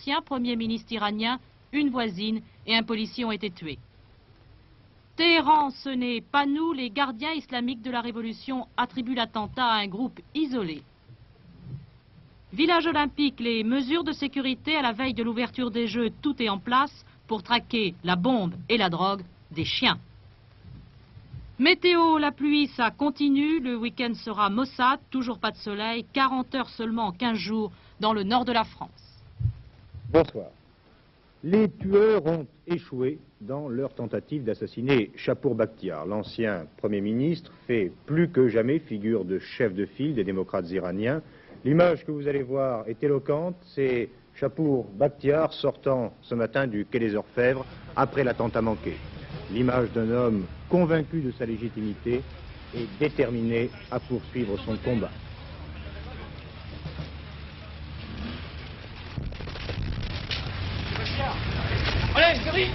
l'ancien Premier ministre iranien, une voisine et un policier ont été tués. Téhéran, ce n'est pas nous, les gardiens islamiques de la Révolution attribuent l'attentat à un groupe isolé. Village olympique, les mesures de sécurité à la veille de l'ouverture des Jeux, tout est en place pour traquer la bombe et la drogue des chiens. Météo, la pluie, ça continue. Le week-end sera maussade, toujours pas de soleil, 40 heures seulement en 15 jours dans le nord de la France. Bonsoir. Les tueurs ont échoué dans leur tentative d'assassiner Chapour Bakhtiar. L'ancien Premier ministre fait plus que jamais figure de chef de file des démocrates iraniens. L'image que vous allez voir est éloquente, c'est Chapour Bakhtiar sortant ce matin du quai des Orfèvres après l'attentat manqué. L'image d'un homme convaincu de sa légitimité et déterminé à poursuivre son combat. Allez, Gary!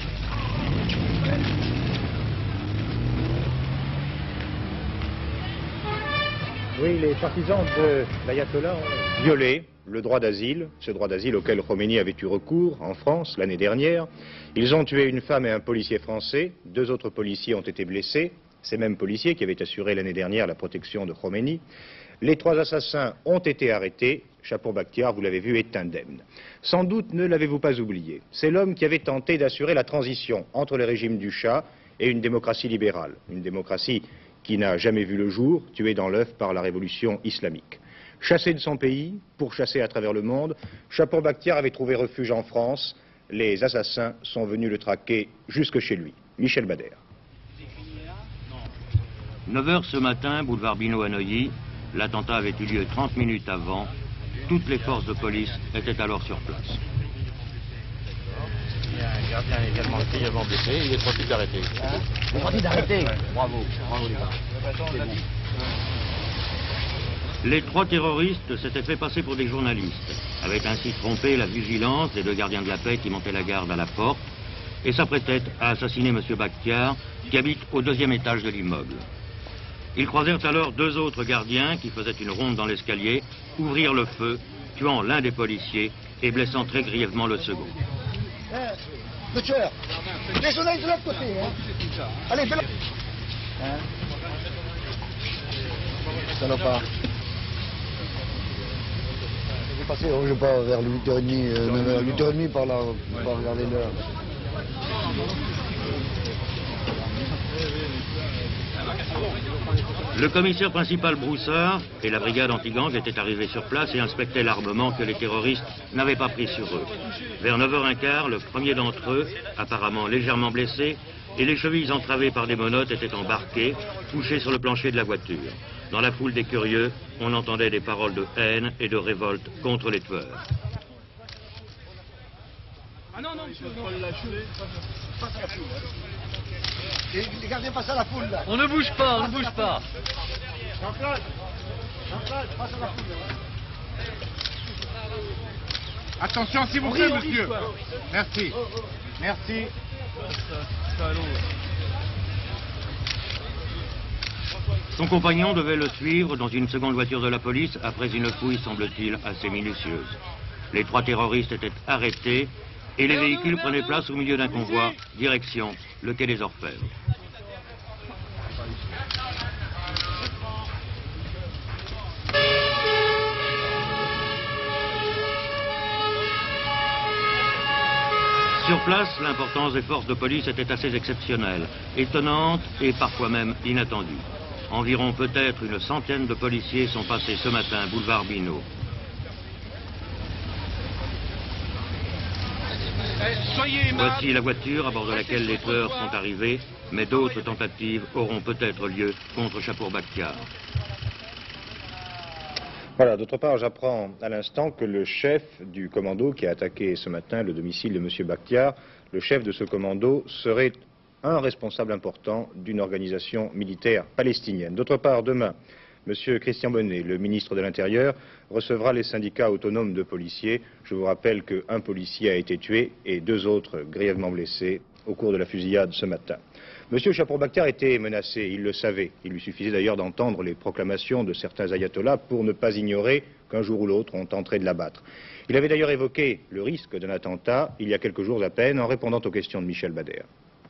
Oui, les partisans de l'ayatollah ont violé le droit d'asile, ce droit d'asile auquel Khomeini avait eu recours en France l'année dernière. Ils ont tué une femme et un policier français, 2 autres policiers ont été blessés, ces mêmes policiers qui avaient assuré l'année dernière la protection de Khomeini. Les 3 assassins ont été arrêtés. Chapour Bakhtiar, vous l'avez vu, est indemne. Sans doute ne l'avez-vous pas oublié. C'est l'homme qui avait tenté d'assurer la transition entre le régime du Shah et une démocratie libérale. Une démocratie qui n'a jamais vu le jour, tuée dans l'œuf par la révolution islamique. Chassé de son pays, pourchassé à travers le monde, Chapour Bakhtiar avait trouvé refuge en France. Les assassins sont venus le traquer jusque chez lui. Michel Bader. 9 h ce matin, boulevard Binot à Neuilly. L'attentat avait eu lieu 30 minutes avant. Toutes les forces de police étaient alors sur place. Il y a un gardien également grièvement blessé, il est trop vite d'arrêter. On va dire d'arrêter. Bravo, bravo les gars. Les 3 terroristes s'étaient fait passer pour des journalistes, avaient ainsi trompé la vigilance des 2 gardiens de la paix qui montaient la garde à la porte et s'apprêtaient à assassiner M. Bakhtiar, qui habite au 2e étage de l'immeuble. Ils croisèrent alors 2 autres gardiens qui faisaient une ronde dans l'escalier, ouvrirent le feu, tuant l'un des policiers et blessant très grièvement le second. Le tueur, les journalistes de l'autre côté. Hein. Allez, fais-le. Hein? Salopard. Je vais passer, je pars vers 8h30, 8h30 par là, on va regarder l'heure. Le commissaire principal Broussard et la brigade anti-gang étaient arrivés sur place et inspectaient l'armement que les terroristes n'avaient pas pris sur eux. Vers 9h15, le premier d'entre eux, apparemment légèrement blessé, et les chevilles entravées par des menottes étaient embarqués, couchés sur le plancher de la voiture. Dans la foule des curieux, on entendait des paroles de haine et de révolte contre les tueurs. Ah non, non, monsieur, non. Passe à la foule. Les gardiens passent à la foule, là. On ne bouge pas, on ne bouge pas. Jean-Claude, passe à la foule. Attention, s'il vous plaît, monsieur. Merci. Merci. Son compagnon devait le suivre dans une seconde voiture de la police après une fouille, semble-t-il, assez minutieuse. Les 3 terroristes étaient arrêtés et les véhicules prenaient place au milieu d'un convoi, direction le quai des Orfèvres. Sur place, l'importance des forces de police était assez exceptionnelle, étonnante et parfois même inattendue. Environ peut-être une centaine de policiers sont passés ce matin boulevard Binot. Voici la voiture à bord de laquelle les tueurs sont arrivés, mais d'autres tentatives auront peut-être lieu contre Chapour Bakhtiar. Voilà, d'autre part, j'apprends à l'instant que le chef du commando qui a attaqué ce matin le domicile de M. Bakhtiar, le chef de ce commando serait un responsable important d'une organisation militaire palestinienne. D'autre part, demain, M. Christian Bonnet, le ministre de l'Intérieur, recevra les syndicats autonomes de policiers. Je vous rappelle qu'un policier a été tué et 2 autres grièvement blessés au cours de la fusillade ce matin. M. Chapour Bakhtiar était menacé, il le savait. Il lui suffisait d'ailleurs d'entendre les proclamations de certains ayatollahs pour ne pas ignorer qu'un jour ou l'autre on tenterait de l'abattre. Il avait d'ailleurs évoqué le risque d'un attentat il y a quelques jours à peine en répondant aux questions de Michel Bader.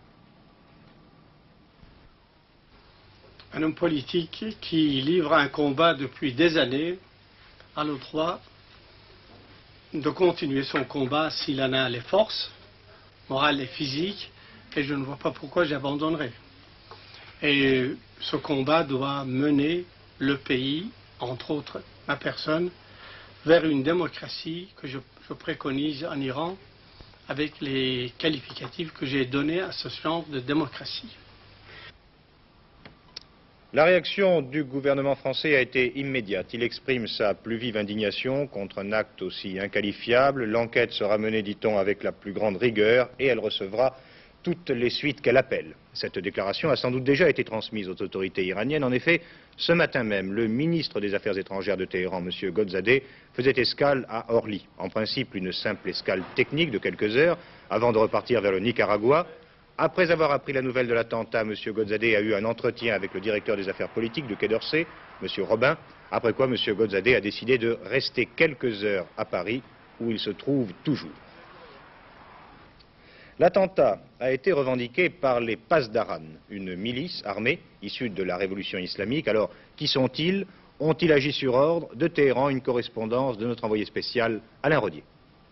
Un homme politique qui livre un combat depuis des années a le droit de continuer son combat s'il en a les forces morales et physiques, et je ne vois pas pourquoi j'abandonnerai. Et ce combat doit mener le pays, entre autres ma personne, vers une démocratie que je préconise en Iran avec les qualificatifs que j'ai donnés à ce genre de démocratie. La réaction du gouvernement français a été immédiate. Il exprime sa plus vive indignation contre un acte aussi inqualifiable. L'enquête sera menée, dit-on, avec la plus grande rigueur et elle recevra toutes les suites qu'elle appelle. Cette déclaration a sans doute déjà été transmise aux autorités iraniennes. En effet, ce matin même, le ministre des Affaires étrangères de Téhéran, M. Golzadeh, faisait escale à Orly. En principe, une simple escale technique de quelques heures avant de repartir vers le Nicaragua. Après avoir appris la nouvelle de l'attentat, M. Golzadeh a eu un entretien avec le directeur des affaires politiques du Quai d'Orsay, M. Robin, après quoi M. Golzadeh a décidé de rester quelques heures à Paris, où il se trouve toujours. L'attentat a été revendiqué par les Pasdaran, une milice armée issue de la révolution islamique. Alors, qui sont-ils? Ont-ils agi sur ordre? De Téhéran, une correspondance de notre envoyé spécial, Alain Rodier.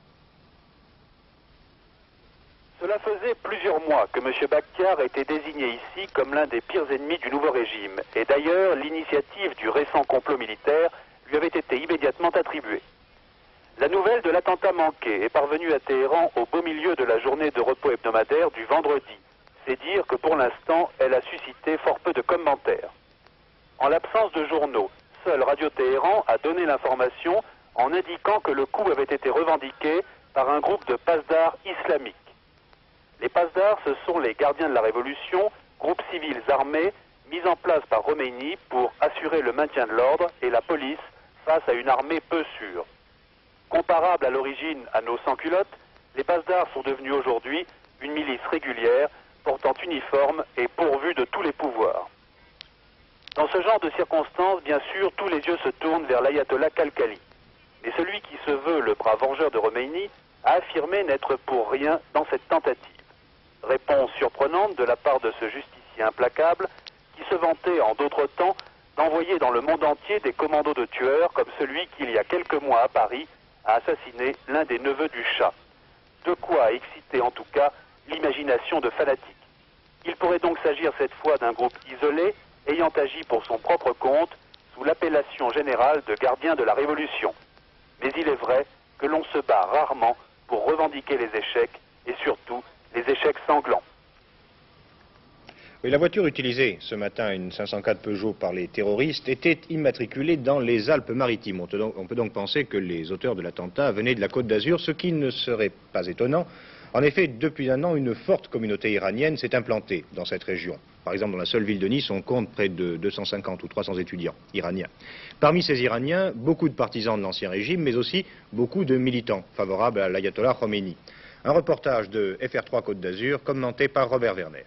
Cela faisait plusieurs mois que M. Bakhtiar était désigné ici comme l'un des pires ennemis du nouveau régime. Et d'ailleurs, l'initiative du récent complot militaire lui avait été immédiatement attribuée. La nouvelle de l'attentat manqué est parvenue à Téhéran au beau milieu de la journée de repos hebdomadaire du vendredi. C'est dire que pour l'instant, elle a suscité fort peu de commentaires. En l'absence de journaux, seul Radio Téhéran a donné l'information en indiquant que le coup avait été revendiqué par un groupe de Pasdar islamiques. Les Pasdar, ce sont les gardiens de la Révolution, groupes civils armés mis en place par Khomeini pour assurer le maintien de l'ordre et la police face à une armée peu sûre. Comparables à l'origine à nos sans-culottes, les Pasdar sont devenus aujourd'hui une milice régulière, portant uniforme et pourvue de tous les pouvoirs. Dans ce genre de circonstances, bien sûr, tous les yeux se tournent vers l'ayatollah Khalkhali. Mais celui qui se veut le bras vengeur de Khomeini a affirmé n'être pour rien dans cette tentative. Réponse surprenante de la part de ce justicier implacable qui se vantait en d'autres temps d'envoyer dans le monde entier des commandos de tueurs comme celui qui, il y a quelques mois à Paris, a assassiné l'un des neveux du Shah. De quoi exciter en tout cas l'imagination de fanatiques. Il pourrait donc s'agir cette fois d'un groupe isolé ayant agi pour son propre compte sous l'appellation générale de gardiens de la Révolution. Mais il est vrai que l'on se bat rarement pour revendiquer les échecs et surtout les échecs sanglants. Oui, la voiture utilisée ce matin, une 504 Peugeot par les terroristes, était immatriculée dans les Alpes-Maritimes. On peut donc penser que les auteurs de l'attentat venaient de la Côte d'Azur, ce qui ne serait pas étonnant. En effet, depuis un an, une forte communauté iranienne s'est implantée dans cette région. Par exemple, dans la seule ville de Nice, on compte près de 250 ou 300 étudiants iraniens. Parmi ces Iraniens, beaucoup de partisans de l'ancien régime, mais aussi beaucoup de militants favorables à l'ayatollah Khomeini. Un reportage de FR3 Côte d'Azur, commenté par Robert Werner.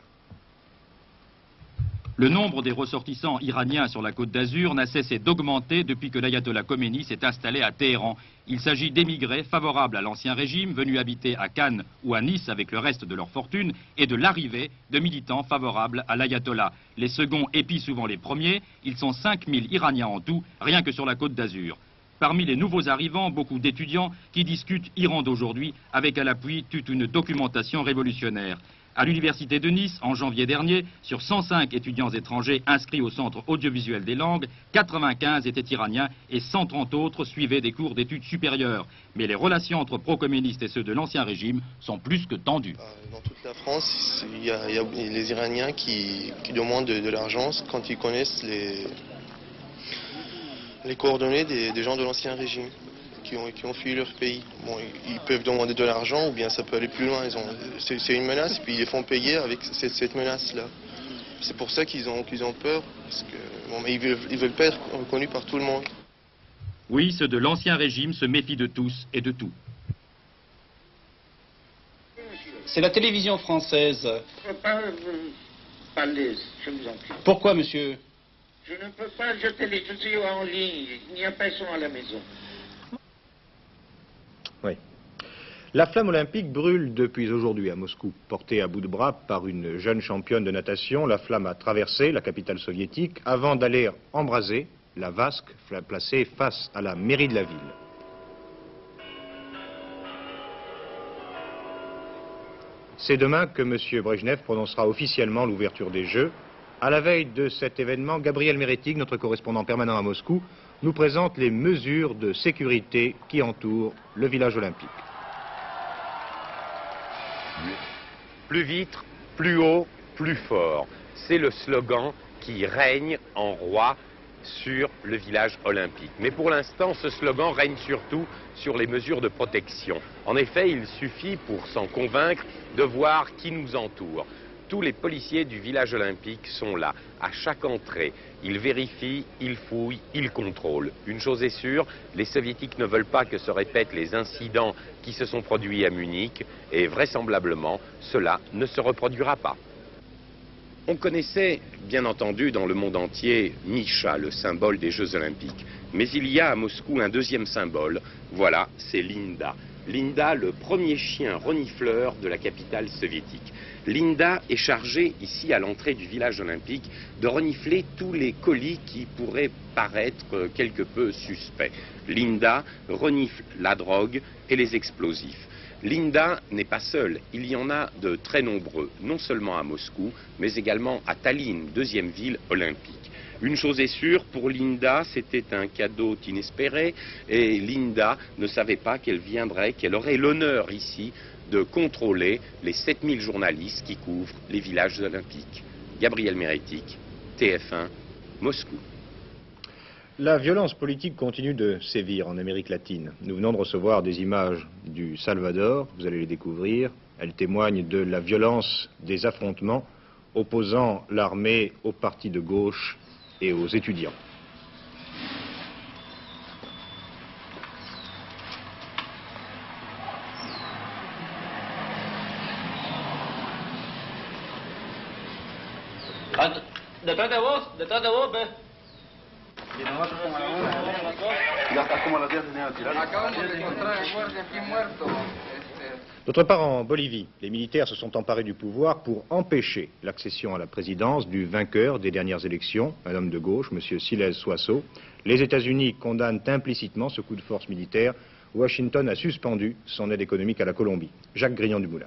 Le nombre des ressortissants iraniens sur la Côte d'Azur n'a cessé d'augmenter depuis que l'ayatollah Khomeini s'est installé à Téhéran. Il s'agit d'émigrés favorables à l'ancien régime, venus habiter à Cannes ou à Nice avec le reste de leur fortune, et de l'arrivée de militants favorables à l'ayatollah. Les seconds épient souvent les premiers. Ils sont 5000 Iraniens en tout, rien que sur la Côte d'Azur. Parmi les nouveaux arrivants, beaucoup d'étudiants qui discutent Iran d'aujourd'hui avec à l'appui toute une documentation révolutionnaire. À l'université de Nice, en janvier dernier, sur 105 étudiants étrangers inscrits au centre audiovisuel des langues, 95 étaient iraniens et 130 autres suivaient des cours d'études supérieures. Mais les relations entre pro-communistes et ceux de l'ancien régime sont plus que tendues. Dans toute la France, il y a les Iraniens qui demandent de l'argent quand ils connaissent les coordonnées des gens de l'ancien régime qui ont fui leur pays. Bon, ils peuvent demander de l'argent ou bien ça peut aller plus loin. C'est une menace, puis ils les font payer avec cette menace-là. C'est pour ça qu'ils ont peur, parce que bon, mais ils veulent pas être reconnus par tout le monde. Oui, ceux de l'ancien régime se méfient de tous et de tout. C'est la télévision française. Je ne peux pas vous parler, je vous en prie. Pourquoi, monsieur? Je ne peux pas, je suis en ligne, il n'y a personne à la maison. La flamme olympique brûle depuis aujourd'hui à Moscou. Portée à bout de bras par une jeune championne de natation, la flamme a traversé la capitale soviétique avant d'aller embraser la vasque placée face à la mairie de la ville. C'est demain que M. Brejnev prononcera officiellement l'ouverture des Jeux. À la veille de cet événement, Gabriel Meretig, notre correspondant permanent à Moscou, nous présente les mesures de sécurité qui entourent le village olympique. Plus vite, plus haut, plus fort. C'est le slogan qui règne en roi sur le village olympique. Mais pour l'instant, ce slogan règne surtout sur les mesures de protection. En effet, il suffit pour s'en convaincre de voir qui nous entoure. Tous les policiers du village olympique sont là, à chaque entrée. Ils vérifient, ils fouillent, ils contrôlent. Une chose est sûre, les soviétiques ne veulent pas que se répètent les incidents qui se sont produits à Munich, et vraisemblablement, cela ne se reproduira pas. On connaissait, bien entendu, dans le monde entier, Misha, le symbole des Jeux olympiques. Mais il y a à Moscou un deuxième symbole, voilà, c'est Linda. Linda, le premier chien renifleur de la capitale soviétique. Linda est chargée, ici à l'entrée du village olympique, de renifler tous les colis qui pourraient paraître quelque peu suspects. Linda renifle la drogue et les explosifs. Linda n'est pas seule, il y en a de très nombreux, non seulement à Moscou, mais également à Tallinn, deuxième ville olympique. Une chose est sûre, pour Linda, c'était un cadeau inespéré, et Linda ne savait pas qu'elle viendrait, qu'elle aurait l'honneur ici de contrôler les 7000 journalistes qui couvrent les villages olympiques. Gabriel Meretig, TF1, Moscou. La violence politique continue de sévir en Amérique latine. Nous venons de recevoir des images du Salvador, vous allez les découvrir. Elles témoignent de la violence des affrontements opposant l'armée aux partis de gauche et aux étudiants. Detrás de vos, ve. D'autre part, en Bolivie, les militaires se sont emparés du pouvoir pour empêcher l'accession à la présidence du vainqueur des dernières élections, un homme de gauche, M. Siles Suazo. Les États-Unis condamnent implicitement ce coup de force militaire. Washington a suspendu son aide économique à la Colombie. Jacques Grignon-Dumoulin.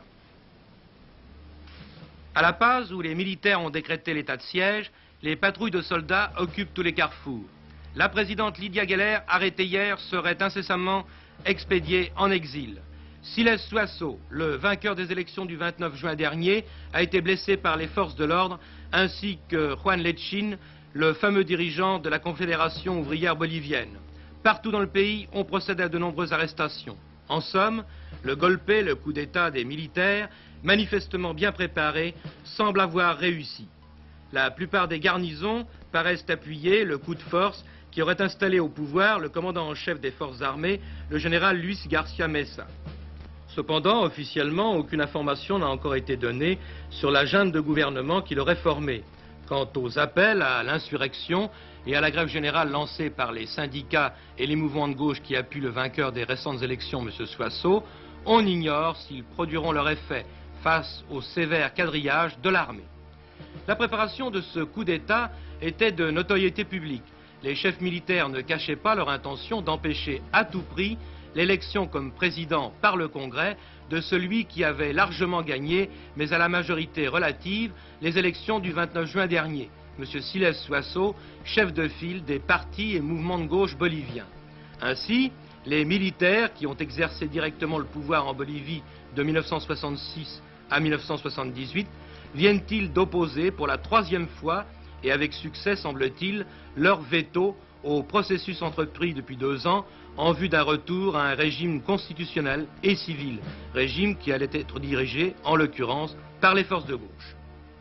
À La Paz, où les militaires ont décrété l'état de siège, les patrouilles de soldats occupent tous les carrefours. La présidente Lydia Geller, arrêtée hier, serait incessamment expédiée en exil. Siles Suazo, le vainqueur des élections du 29 juin dernier, a été blessé par les forces de l'ordre, ainsi que Juan Lechín, le fameux dirigeant de la Confédération ouvrière bolivienne. Partout dans le pays, on procède à de nombreuses arrestations. En somme, le golpe, le coup d'État des militaires, manifestement bien préparé, semble avoir réussi. La plupart des garnisons paraissent appuyer le coup de force qui aurait installé au pouvoir le commandant en chef des forces armées, le général Luis García Mesa. Cependant, officiellement, aucune information n'a encore été donnée sur la junte de gouvernement qui l'aurait formée. Quant aux appels à l'insurrection et à la grève générale lancée par les syndicats et les mouvements de gauche qui appuient le vainqueur des récentes élections, M. Suazo, on ignore s'ils produiront leur effet face au sévère quadrillage de l'armée. La préparation de ce coup d'État était de notoriété publique. Les chefs militaires ne cachaient pas leur intention d'empêcher à tout prix l'élection comme président par le Congrès de celui qui avait largement gagné, mais à la majorité relative, les élections du 29 juin dernier, M. Siles Suazo, chef de file des partis et mouvements de gauche boliviens. Ainsi, les militaires qui ont exercé directement le pouvoir en Bolivie de 1966 à 1978 viennent-ils d'opposer pour la troisième fois, et avec succès semble-t-il, leur veto au processus entrepris depuis 2 ans en vue d'un retour à un régime constitutionnel et civil, régime qui allait être dirigé, en l'occurrence, par les forces de gauche.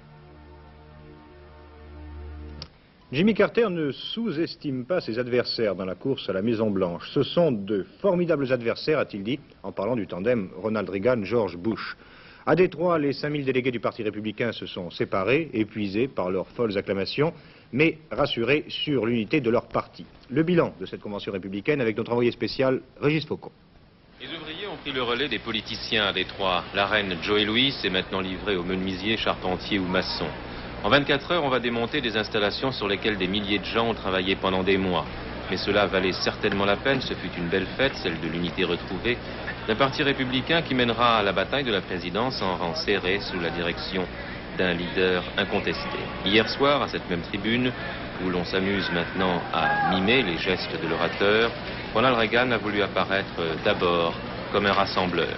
Jimmy Carter ne sous-estime pas ses adversaires dans la course à la Maison-Blanche. Ce sont de formidables adversaires, a-t-il dit, en parlant du tandem Ronald Reagan-George Bush. À Détroit, les 5000 délégués du Parti républicain se sont séparés, épuisés par leurs folles acclamations, mais rassurés sur l'unité de leur parti. Le bilan de cette convention républicaine avec notre envoyé spécial, Régis Faucon. Les ouvriers ont pris le relais des politiciens à Détroit. La reine Joey Louis est maintenant livrée aux menuisiers, charpentiers ou maçons. En 24 heures, on va démonter des installations sur lesquelles des milliers de gens ont travaillé pendant des mois. Mais cela valait certainement la peine, ce fut une belle fête, celle de l'unité retrouvée, d'un parti républicain qui mènera la bataille de la présidence en rang serré sous la direction d'un leader incontesté. Hier soir, à cette même tribune, où l'on s'amuse maintenant à mimer les gestes de l'orateur, Ronald Reagan a voulu apparaître d'abord comme un rassembleur.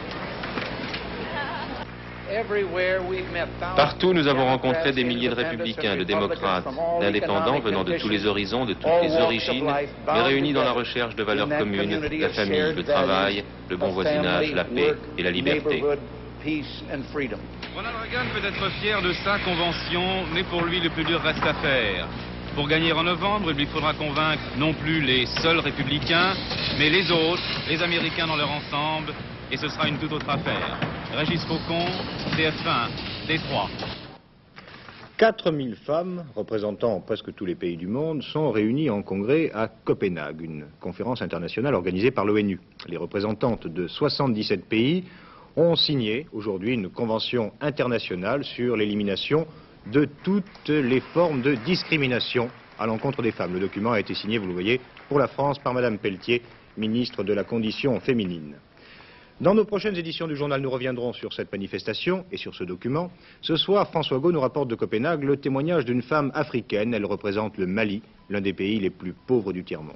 Partout, nous avons rencontré des milliers de républicains, de démocrates, d'indépendants venant de tous les horizons, de toutes les origines, mais réunis dans la recherche de valeurs communes, la famille, le travail, le bon voisinage, la paix et la liberté. Ronald Reagan peut être fier de sa convention, mais pour lui, le plus dur reste à faire. Pour gagner en novembre, il lui faudra convaincre non plus les seuls républicains, mais les autres, les Américains dans leur ensemble, et ce sera une toute autre affaire. Régis Faucon, TF1, Détroit. 4000 femmes, représentant presque tous les pays du monde, sont réunies en congrès à Copenhague, une conférence internationale organisée par l'ONU. Les représentantes de 77 pays ont signé aujourd'hui une convention internationale sur l'élimination de toutes les formes de discrimination à l'encontre des femmes. Le document a été signé, vous le voyez, pour la France par Madame Pelletier, ministre de la Condition féminine. Dans nos prochaines éditions du journal, nous reviendrons sur cette manifestation et sur ce document. Ce soir, François Gau nous rapporte de Copenhague le témoignage d'une femme africaine. Elle représente le Mali, l'un des pays les plus pauvres du tiers-monde.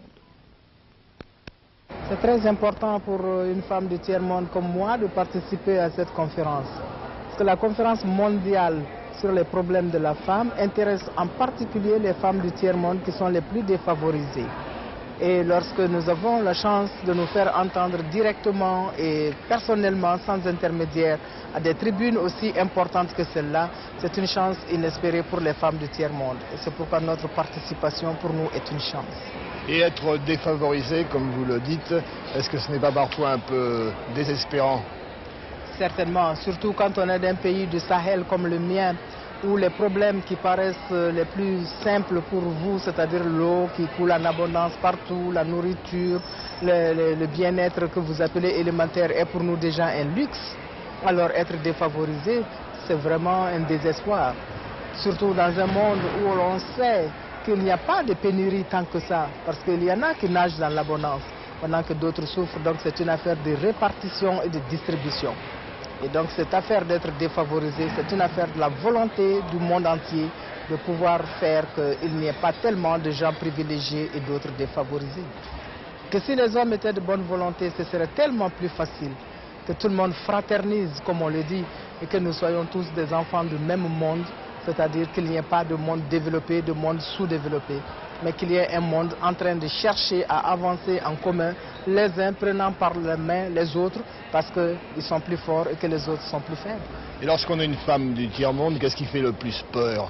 C'est très important pour une femme du tiers-monde comme moi de participer à cette conférence. Parce que la conférence mondiale sur les problèmes de la femme intéresse en particulier les femmes du tiers-monde qui sont les plus défavorisées. Et lorsque nous avons la chance de nous faire entendre directement et personnellement, sans intermédiaire, à des tribunes aussi importantes que celle-là, c'est une chance inespérée pour les femmes du tiers-monde. Et c'est pourquoi notre participation pour nous est une chance. Et être défavorisé, comme vous le dites, est-ce que ce n'est pas parfois un peu désespérant? Certainement, surtout quand on est d'un pays du Sahel comme le mien, où les problèmes qui paraissent les plus simples pour vous, c'est-à-dire l'eau qui coule en abondance partout, la nourriture, le bien-être que vous appelez élémentaire est pour nous déjà un luxe. Alors être défavorisé, c'est vraiment un désespoir. Surtout dans un monde où l'on sait qu'il n'y a pas de pénurie tant que ça, parce qu'il y en a qui nagent dans l'abondance, pendant que d'autres souffrent. Donc c'est une affaire de répartition et de distribution. Et donc cette affaire d'être défavorisé, c'est une affaire de la volonté du monde entier de pouvoir faire qu'il n'y ait pas tellement de gens privilégiés et d'autres défavorisés. Que si les hommes étaient de bonne volonté, ce serait tellement plus facile que tout le monde fraternise, comme on le dit, et que nous soyons tous des enfants du même monde, c'est-à-dire qu'il n'y ait pas de monde développé, de monde sous-développé, mais qu'il y ait un monde en train de chercher à avancer en commun, les uns prenant par la main les autres parce qu'ils sont plus forts et que les autres sont plus faibles. Et lorsqu'on est une femme du tiers-monde, qu'est-ce qui fait le plus peur?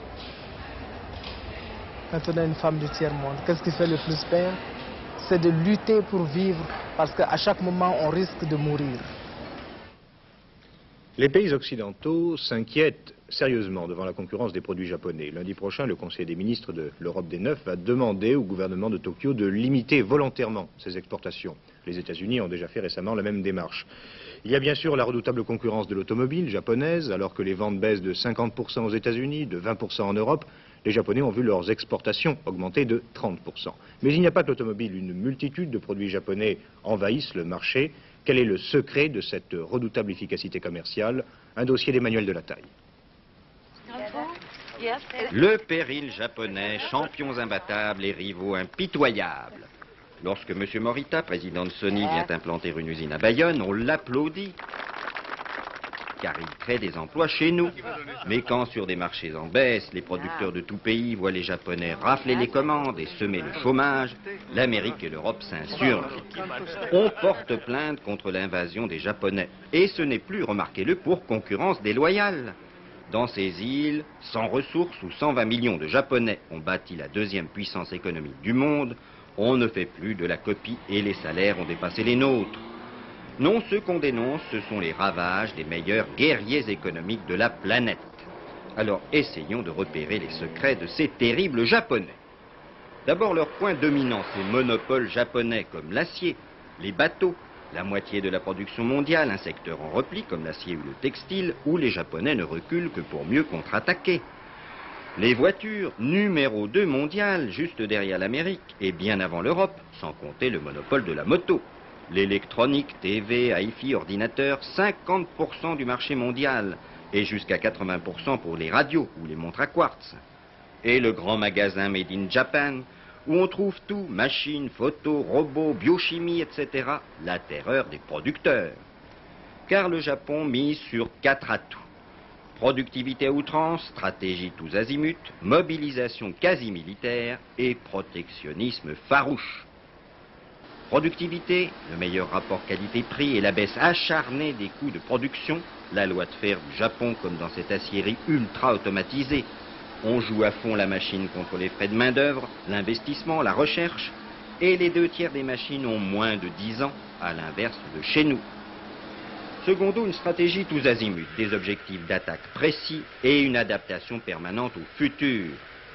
Quand on est une femme du tiers-monde, qu'est-ce qui fait le plus peur? C'est de lutter pour vivre parce qu'à chaque moment, on risque de mourir. Les pays occidentaux s'inquiètent sérieusement devant la concurrence des produits japonais. Lundi prochain, le Conseil des ministres de l'Europe des Neuf va demander au gouvernement de Tokyo de limiter volontairement ses exportations. Les États-Unis ont déjà fait récemment la même démarche. Il y a bien sûr la redoutable concurrence de l'automobile japonaise. Alors que les ventes baissent de 50% aux États-Unis, de 20% en Europe, les Japonais ont vu leurs exportations augmenter de 30%. Mais il n'y a pas que l'automobile. Une multitude de produits japonais envahissent le marché. Quel est le secret de cette redoutable efficacité commerciale? Un dossier d'Emmanuel Delataille. Le péril japonais, champions imbattables et rivaux impitoyables. Lorsque M. Morita, président de Sony, vient implanter une usine à Bayonne, on l'applaudit, car il crée des emplois chez nous. Mais quand sur des marchés en baisse, les producteurs de tout pays voient les Japonais rafler les commandes et semer le chômage, l'Amérique et l'Europe s'insurgent. On porte plainte contre l'invasion des Japonais. Et ce n'est plus, remarquez-le, pour concurrence déloyale. Dans ces îles, sans ressources où 120 millions de Japonais ont bâti la deuxième puissance économique du monde, on ne fait plus de la copie et les salaires ont dépassé les nôtres. Non, ceux qu'on dénonce, ce sont les ravages des meilleurs guerriers économiques de la planète. Alors essayons de repérer les secrets de ces terribles Japonais. D'abord, leur point dominant, ces monopoles japonais comme l'acier, les bateaux, La moitié de la production mondiale, un secteur en repli comme l'acier ou le textile, où les Japonais ne reculent que pour mieux contre-attaquer. Les voitures, numéro 2 mondial, juste derrière l'Amérique et bien avant l'Europe, sans compter le monopole de la moto. L'électronique, TV, hi-fi, ordinateur, 50% du marché mondial et jusqu'à 80% pour les radios ou les montres à quartz. Et le grand magasin Made in Japan, où on trouve tout, machines, photos, robots, biochimie, etc. La terreur des producteurs. Car le Japon mise sur 4 atouts. Productivité à outrance, stratégie tous azimuts, mobilisation quasi militaire et protectionnisme farouche. Productivité, le meilleur rapport qualité-prix et la baisse acharnée des coûts de production, la loi de fer du Japon comme dans cette aciérie ultra automatisée. On joue à fond la machine contre les frais de main-d'œuvre, l'investissement, la recherche, et les 2 tiers des machines ont moins de 10 ans, à l'inverse de chez nous. Secondo, une stratégie tous azimuts, des objectifs d'attaque précis et une adaptation permanente au futur.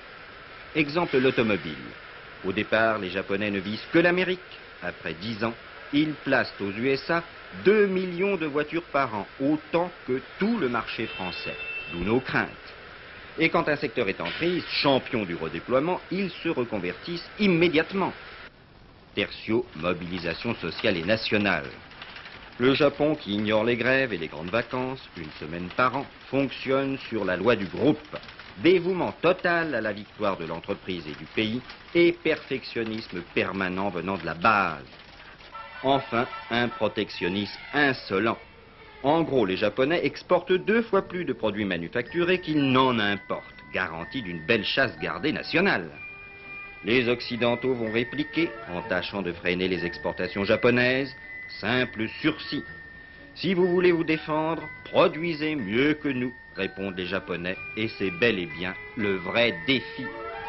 Exemple l'automobile. Au départ, les Japonais ne visent que l'Amérique. Après 10 ans, ils placent aux USA 2 millions de voitures par an, autant que tout le marché français, d'où nos craintes. Et quand un secteur est en crise, champion du redéploiement, ils se reconvertissent immédiatement. Tertio, mobilisation sociale et nationale. Le Japon, qui ignore les grèves et les grandes vacances, 1 semaine par an, fonctionne sur la loi du groupe. Dévouement total à la victoire de l'entreprise et du pays et perfectionnisme permanent venant de la base. Enfin, un protectionnisme insolent. En gros, les Japonais exportent 2 fois plus de produits manufacturés qu'ils n'en importent, garantie d'une belle chasse gardée nationale. Les Occidentaux vont répliquer en tâchant de freiner les exportations japonaises, simple sursis. Si vous voulez vous défendre, produisez mieux que nous, répondent les Japonais, et c'est bel et bien le vrai défi.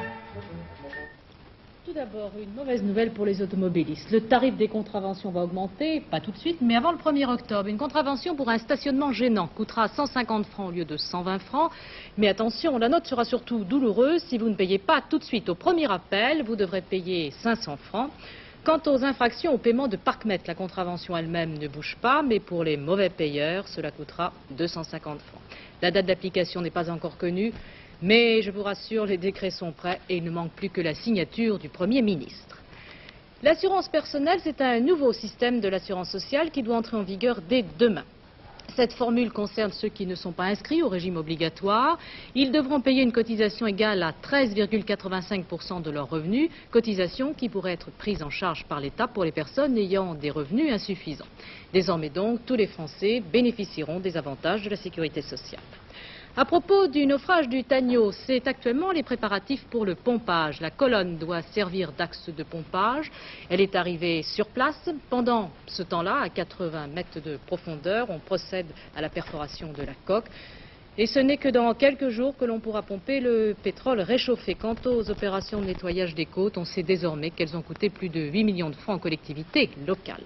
Tout d'abord, une mauvaise nouvelle pour les automobilistes. Le tarif des contraventions va augmenter, pas tout de suite, mais avant le 1er octobre. Une contravention pour un stationnement gênant coûtera 150 francs au lieu de 120 francs. Mais attention, la note sera surtout douloureuse. Si vous ne payez pas tout de suite au premier appel, vous devrez payer 500 francs. Quant aux infractions au paiement de parc-mètre, la contravention elle-même ne bouge pas, mais pour les mauvais payeurs, cela coûtera 250 francs. La date d'application n'est pas encore connue, mais je vous rassure, les décrets sont prêts et il ne manque plus que la signature du Premier ministre. L'assurance personnelle, c'est un nouveau système de l'assurance sociale qui doit entrer en vigueur dès demain. Cette formule concerne ceux qui ne sont pas inscrits au régime obligatoire. Ils devront payer une cotisation égale à 13,85% de leurs revenus, cotisation qui pourrait être prise en charge par l'État pour les personnes ayant des revenus insuffisants. Désormais donc, tous les Français bénéficieront des avantages de la sécurité sociale. À propos du naufrage du Tagno, c'est actuellement les préparatifs pour le pompage. La colonne doit servir d'axe de pompage. Elle est arrivée sur place. Pendant ce temps-là, à 80 mètres de profondeur, on procède à la perforation de la coque. Et ce n'est que dans quelques jours que l'on pourra pomper le pétrole réchauffé. Quant aux opérations de nettoyage des côtes, on sait désormais qu'elles ont coûté plus de 8 millions de francs aux collectivités locales.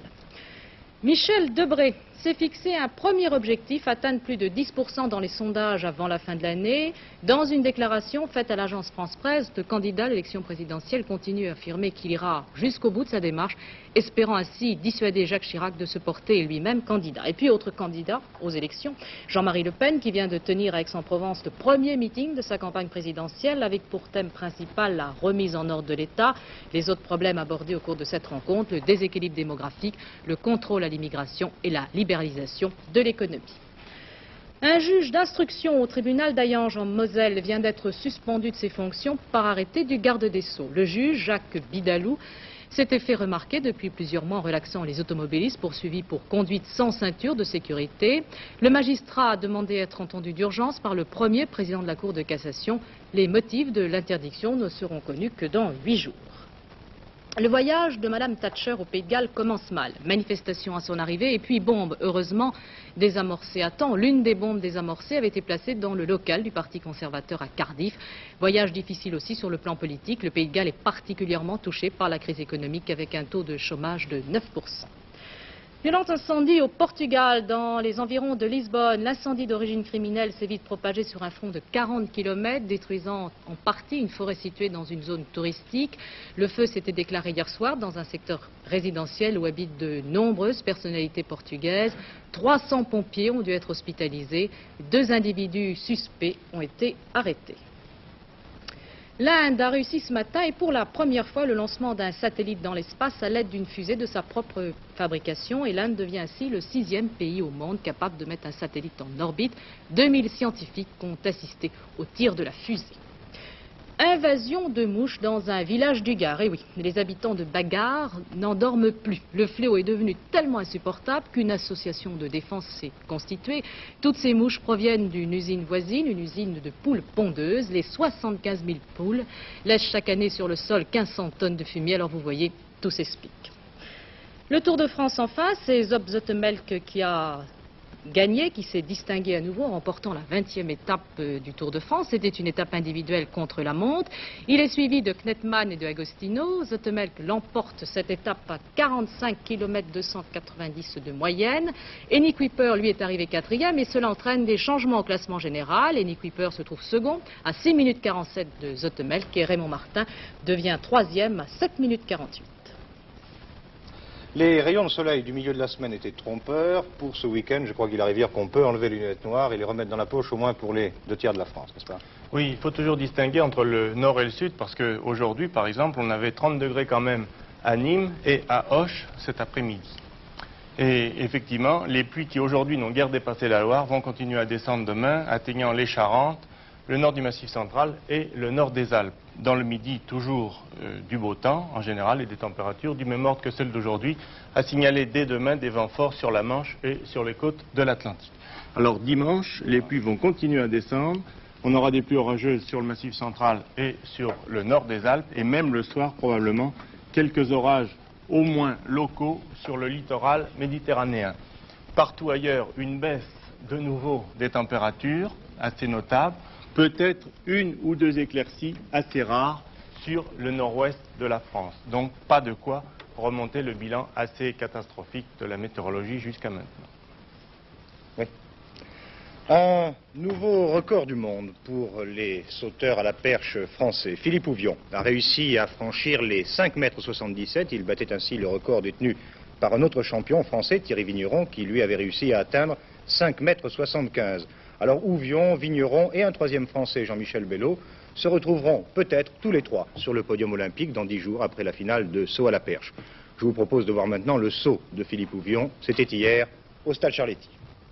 Michel Debré s'est fixé un premier objectif, atteindre plus de 10% dans les sondages avant la fin de l'année. Dans une déclaration faite à l'agence France-Presse, le candidat à l'élection présidentielle continue à affirmer qu'il ira jusqu'au bout de sa démarche, espérant ainsi dissuader Jacques Chirac de se porter lui-même candidat. Et puis autre candidat aux élections, Jean-Marie Le Pen, qui vient de tenir à Aix-en-Provence le premier meeting de sa campagne présidentielle, avec pour thème principal la remise en ordre de l'État. Les autres problèmes abordés au cours de cette rencontre, le déséquilibre démographique, le contrôle à l'immigration et la libéralisation de l'économie. Un juge d'instruction au tribunal d'Hayange en Moselle vient d'être suspendu de ses fonctions par arrêté du garde des Sceaux. Le juge, Jacques Bidalou, s'était fait remarquer depuis plusieurs mois en relaxant les automobilistes poursuivis pour conduite sans ceinture de sécurité. Le magistrat a demandé à être entendu d'urgence par le premier président de la Cour de cassation. Les motifs de l'interdiction ne seront connus que dans 8 jours. Le voyage de Madame Thatcher au Pays de Galles commence mal. Manifestation à son arrivée et puis bombe, heureusement désamorcée à temps. L'une des bombes désamorcées avait été placée dans le local du Parti conservateur à Cardiff. Voyage difficile aussi sur le plan politique. Le Pays de Galles est particulièrement touché par la crise économique avec un taux de chômage de 9%. Violent incendie au Portugal, dans les environs de Lisbonne. L'incendie d'origine criminelle s'est vite propagé sur un front de 40 km, détruisant en partie une forêt située dans une zone touristique. Le feu s'était déclaré hier soir dans un secteur résidentiel où habitent de nombreuses personnalités portugaises. 300 pompiers ont dû être hospitalisés. 2 individus suspects ont été arrêtés. L'Inde a réussi ce matin et pour la première fois le lancement d'un satellite dans l'espace à l'aide d'une fusée de sa propre fabrication. Et l'Inde devient ainsi le 6e pays au monde capable de mettre un satellite en orbite. 2000 scientifiques ont assisté au tir de la fusée. Invasion de mouches dans un village du Gard. Et oui, les habitants de Bagarre n'en dorment plus. Le fléau est devenu tellement insupportable qu'une association de défense s'est constituée. Toutes ces mouches proviennent d'une usine voisine, une usine de poules pondeuses. Les 75 000 poules laissent chaque année sur le sol 1500 tonnes de fumier. Alors vous voyez, tout s'explique. Le Tour de France enfin, c'est Joop Zoetemelk qui a gagné, qui s'est distingué à nouveau en remportant la 20e étape du Tour de France. C'était une étape individuelle contre la montre. Il est suivi de Knetemann et de Agostino. Zoetemelk l'emporte cette étape à 45 km 290 de moyenne. Eni Kuiper, lui, est arrivé 4e et cela entraîne des changements au classement général. Eni Kuiper se trouve second à 6 minutes 47 de Zoetemelk et Raymond Martin devient 3e à 7 minutes 48. Les rayons de soleil du milieu de la semaine étaient trompeurs. Pour ce week-end, je crois qu'il arrive dire qu'on peut enlever les lunettes noires et les remettre dans la poche au moins pour les 2 tiers de la France, n'est-ce pas? Oui, il faut toujours distinguer entre le nord et le sud parce qu'aujourd'hui, par exemple, on avait 30 degrés quand même à Nîmes et à Auch cet après-midi. Et effectivement, les pluies qui aujourd'hui n'ont guère dépassé la Loire vont continuer à descendre demain, atteignant les Charentes, le nord du Massif central et le nord des Alpes. Dans le midi, toujours du beau temps en général et des températures du même ordre que celles d'aujourd'hui, à signaler dès demain des vents forts sur la Manche et sur les côtes de l'Atlantique. Alors dimanche, les pluies vont continuer à descendre. On aura des pluies orageuses sur le Massif central et sur le nord des Alpes et même le soir probablement quelques orages au moins locaux sur le littoral méditerranéen. Partout ailleurs, une baisse de nouveau des températures assez notable. Peut-être 1 ou 2 éclaircies assez rares sur le nord-ouest de la France. Donc pas de quoi remonter le bilan assez catastrophique de la météorologie jusqu'à maintenant. Oui. Un nouveau record du monde pour les sauteurs à la perche français. Philippe Ouvion a réussi à franchir les 5,77 m. Il battait ainsi le record détenu par un autre champion français, Thierry Vigneron, qui lui avait réussi à atteindre 5,75 m. Alors Ouvion, Vigneron et un 3e Français, Jean-Michel Bello, se retrouveront peut-être tous les 3 sur le podium olympique dans 10 jours après la finale de saut à la perche. Je vous propose de voir maintenant le saut de Philippe Ouvion. C'était hier au Stade Charletti.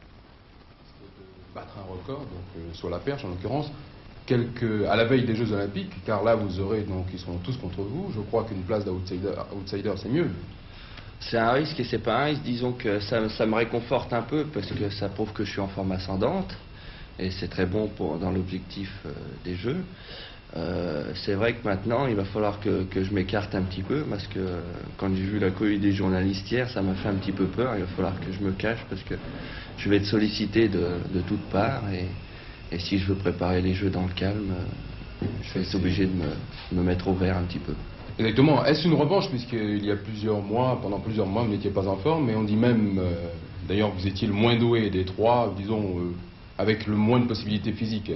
Battre un record, donc sur la perche en l'occurrence, à la veille des Jeux Olympiques, car là vous aurez, donc ils seront tous contre vous. Je crois qu'une place d'outsider c'est mieux. C'est un risque et c'est pas un risque. Disons que ça me réconforte un peu parce que ça prouve que je suis en forme ascendante et c'est très bon dans l'objectif des Jeux. C'est vrai que maintenant il va falloir que je m'écarte un petit peu parce que quand j'ai vu la cohue des journalistes hier, ça m'a fait un petit peu peur. Il va falloir que je me cache parce que je vais être sollicité de toutes parts et si je veux préparer les Jeux dans le calme, je vais être obligé de me mettre au vert un petit peu. Exactement. Est-ce une revanche puisqu'il y a pendant plusieurs mois, vous n'étiez pas en forme, mais on dit même, d'ailleurs, vous étiez le moins doué des 3, disons, avec le moins de possibilités physiques.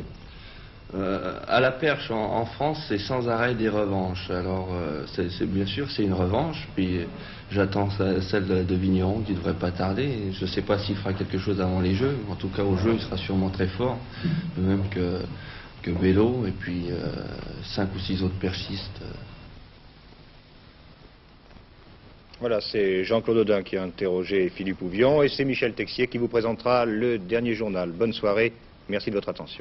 À la perche en France, c'est sans arrêt des revanches. Alors, bien sûr, c'est une revanche. Puis j'attends celle de Vigneron qui ne devrait pas tarder. Je ne sais pas s'il fera quelque chose avant les Jeux. En tout cas, aux Jeux, il sera sûrement très fort, de même que Bello et puis 5 ou 6 autres perchistes. Voilà, c'est Jean-Claude Audin qui a interrogé Philippe Ouvion et c'est Michel Texier qui vous présentera le dernier journal. Bonne soirée, merci de votre attention.